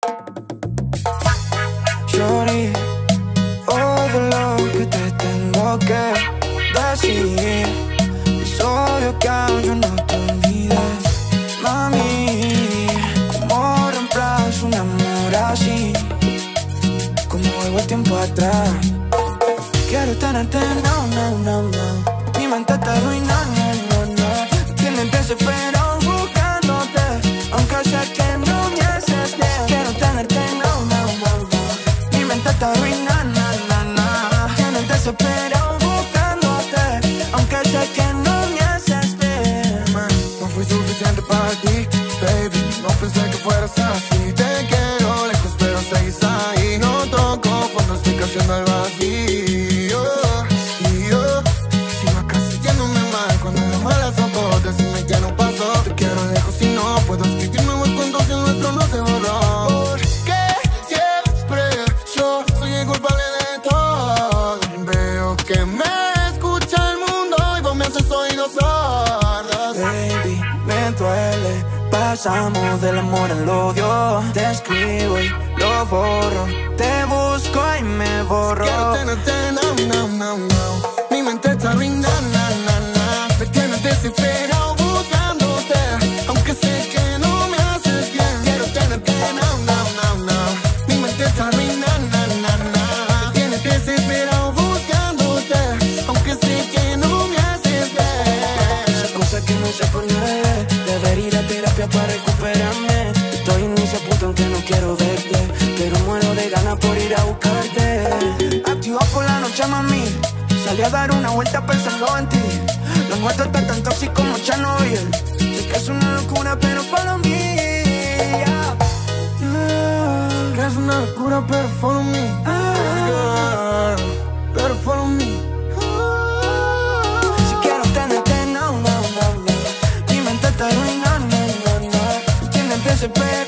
Shorty, todo lo que te tengo que decir. Es obvio que aún no te olvides, mami. ¿Cómo reemplazo un amor así? ¿Cómo vuelvo el tiempo atrás? Quiero tenerte, no, no, no, no. Mi mente está arruinando, no, no, no. Tienes desespero buscándote, aunque sé que no me haces bien. Quiero tenerte, no, no, no, no. Mi mente está arruinando, no, no. Tienes desespero buscándote, aunque sé que no me haces bien. No fui suficiente para ti, baby. No pensé que fueras así. Te quiero lejos, pero seguís ahí. No toco fondo, estoy cayendo al vacío. Y yo sigo acá sintiéndome mal cuando las malas son todas. Decime que no pasó. Te quiero lejos y no puedo escribir nuevos cuentos y el nuestro no se borró. Porque siempre yo soy el culpable de todo. Veo que me escucha el mundo y vos me haces oídos sordos. Baby, me duele. Pasamos del amor al odio. Te escribo y lo borro. Te busco y me borro. Quiero tenerte, no, no, no, no. Mi mente está arruinando, na, na, na. Me tienes desesperado buscándote, aunque sé que no me haces bien. Quiero tenerte, no, no, no, no. Mi mente está arruinando, na, na, na. Me tienes desesperado buscándote, aunque sé que no me haces bien. Esa cosa que no sé poner. Debería ir a terapia para recuperarme. Estoy en ese punto en que no quiero verte, pero muero de ganas por ir a buscarte. Activa por la noche, mami. Salí a dar una vuelta pensando en ti. Lo nuestro está tan tóxico como Chernobyl. Sé que es una locura, pero follow me, yeah. Sé que es una locura, pero follow me. Pero follow me. Si quiero tenerte, no, no, no, no. Mi mente está arruinando, no, no. Tienes desespero